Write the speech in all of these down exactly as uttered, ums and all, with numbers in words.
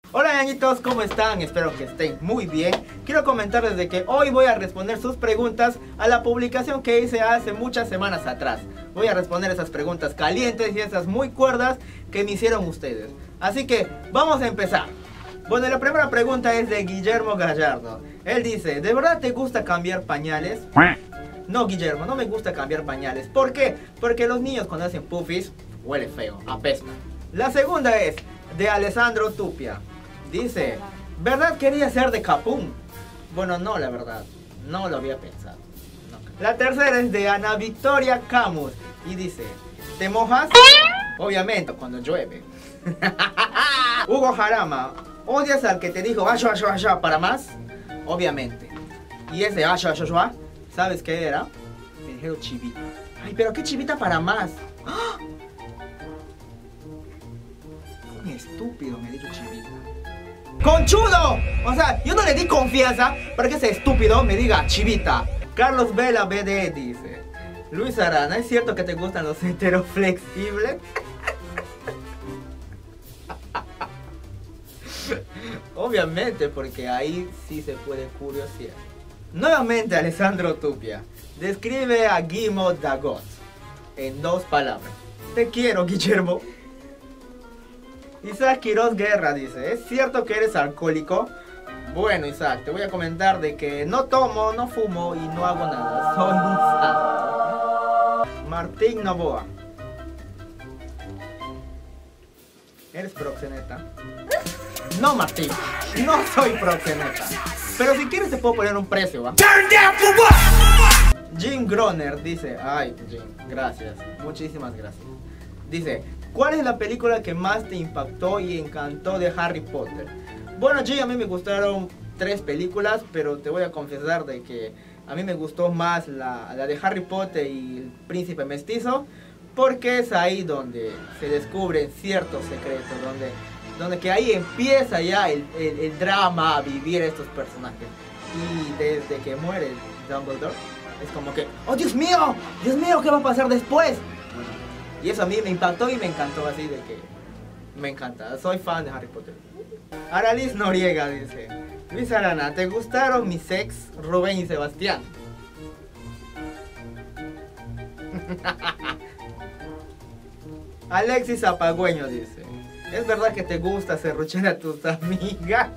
Hola ñañitos, ¿cómo están? Espero que estén muy bien. Quiero comentarles de que hoy voy a responder sus preguntas a la publicación que hice hace muchas semanas atrás. Voy a responder esas preguntas calientes y esas muy cuerdas que me hicieron ustedes. Así que vamos a empezar. Bueno, la primera pregunta es de Guillermo Gallardo. Él dice, ¿de verdad te gusta cambiar pañales? No, Guillermo, no me gusta cambiar pañales. ¿Por qué? Porque los niños cuando hacen pufis huele feo, apesta. La segunda es de Alessandro Tupia. Dice, ¿verdad quería ser de Capún? Bueno, no, la verdad, no lo había pensado. No. La tercera es de Ana Victoria Camus y dice, ¿te mojas? Obviamente, cuando llueve. Hugo Jarama, ¿odias al que te dijo asho, asho, asho para más? Obviamente. Y ese asho, asho, asho, ¿sabes qué era? Me dijeron chivita. Ay, pero ¿qué chivita para más? ¡Ah! Un estúpido me dijo chivita. ¡Conchudo! O sea, yo no le di confianza para que ese estúpido me diga chivita. Carlos Vela B D dice, Luis Arana, ¿es cierto que te gustan los heteroflexibles? Obviamente, porque ahí sí se puede curiosear. Nuevamente Alessandro Tupia describe a Guimo Dagot en dos palabras. Te quiero, Guillermo. Isaac Quiroz Guerra dice, ¿es cierto que eres alcohólico? Bueno, Isaac, te voy a comentar de que no tomo, no fumo y no hago nada. Soy un santo. Martín Novoa, ¿eres proxeneta? No, Martín, no soy proxeneta. Pero si quieres te puedo poner un precio, ¿va? Jim Groner dice, ay, Jim, gracias, muchísimas gracias. Dice, ¿cuál es la película que más te impactó y encantó de Harry Potter? Bueno, Jim, a mí me gustaron tres películas, pero te voy a confesar de que a mí me gustó más la, la de Harry Potter y el Príncipe Mestizo, porque es ahí donde se descubren ciertos secretos, donde, donde que ahí empieza ya el, el, el drama a vivir estos personajes. Y desde que muere Dumbledore, es como que, ¡oh, Dios mío! ¡Dios mío! ¿Qué va a pasar después? Y eso a mí me impactó y me encantó, así de que me encanta. Soy fan de Harry Potter. Aralis Noriega dice, Luis Arana, ¿te gustaron mis ex Rubén y Sebastián? Alexis Apagüeño dice, ¿es verdad que te gusta serruchar a tus amigas?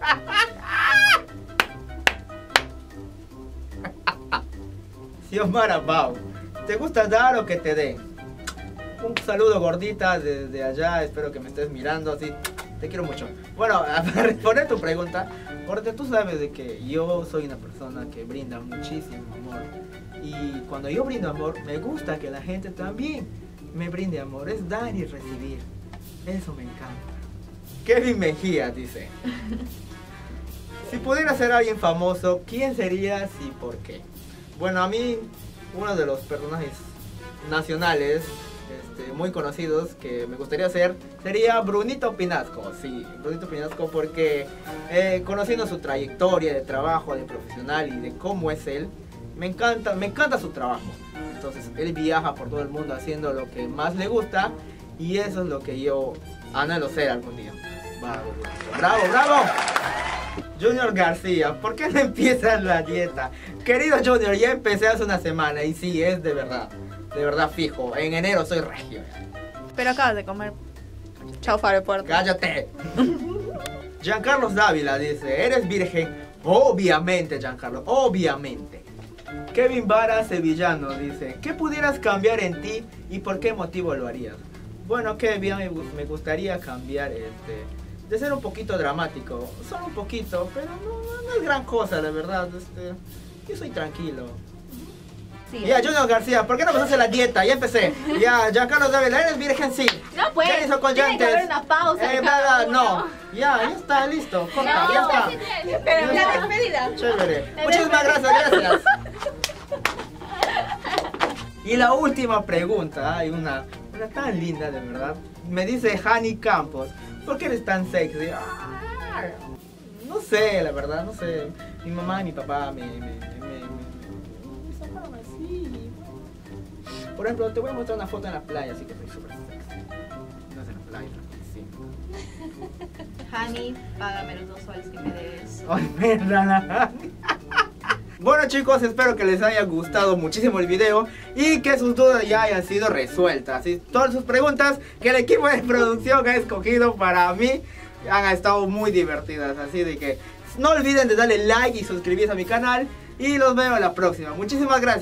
Xiomara Bau, ¿te gusta dar o que te den? Un saludo gordita desde allá, espero que me estés mirando, así, te quiero mucho. Bueno, para responder tu pregunta, porque tú sabes de que yo soy una persona que brinda muchísimo amor. Y cuando yo brindo amor, me gusta que la gente también me brinde amor, es dar y recibir. Eso me encanta. Kevin Mejía dice, si pudiera ser alguien famoso, ¿quién serías y por qué? Bueno, a mí, uno de los personajes nacionales Este, muy conocidos que me gustaría ser sería Brunito Pinasco. Sí, Brunito Pinasco, porque eh, conociendo su trayectoria de trabajo, de profesional y de cómo es él, me encanta, me encanta su trabajo. Entonces él viaja por todo el mundo haciendo lo que más le gusta y eso es lo que yo anhelo ser algún día. Bravo, bravo, bravo. Junior García, ¿por qué no empiezas la dieta? Querido Junior, ya empecé hace una semana y sí, es de verdad. De verdad fijo, en enero soy regio. Pero acabas de comer. Chao, aeropuerto. ¡Cállate! Giancarlo Dávila dice, ¿eres virgen? Obviamente, Giancarlo, obviamente. Kevin Vara Sevillano dice, ¿qué pudieras cambiar en ti y por qué motivo lo harías? Bueno, Kevin, me gustaría cambiar este, de ser un poquito dramático. Solo un poquito, pero no, no es gran cosa, la verdad. Este, yo soy tranquilo. Sí. Ya, Junior García, ¿por qué no pasaste la dieta? Ya empecé. Ya, Giancarlo Dávila, ¿eres virgen? Sí. No, pues. ¿Qué hizo con tiene que haber una pausa. Eh, nada, no. Ya, ya está, listo. Corta, no, ya está. Sí, sí, pero ya la despedida. Chévere. La Muchísimas gracias, gracias. Y la última pregunta, hay una, una tan linda, de verdad. Me dice Hani Campos, ¿por qué eres tan sexy? Ah, no sé, la verdad, no sé. Mi mamá y mi papá me... me, me, me Por ejemplo, te voy a mostrar una foto en la playa, así que soy súper sexy. No es en la playa, en la ti. Hani, págame los dos soles que me debes. Ay, verdad. Bueno chicos, espero que les haya gustado muchísimo el video y que sus dudas ya hayan sido resueltas. Y todas sus preguntas que el equipo de producción ha escogido para mí han estado muy divertidas. Así de que no olviden de darle like y suscribirse a mi canal. Y los veo en la próxima. Muchísimas gracias.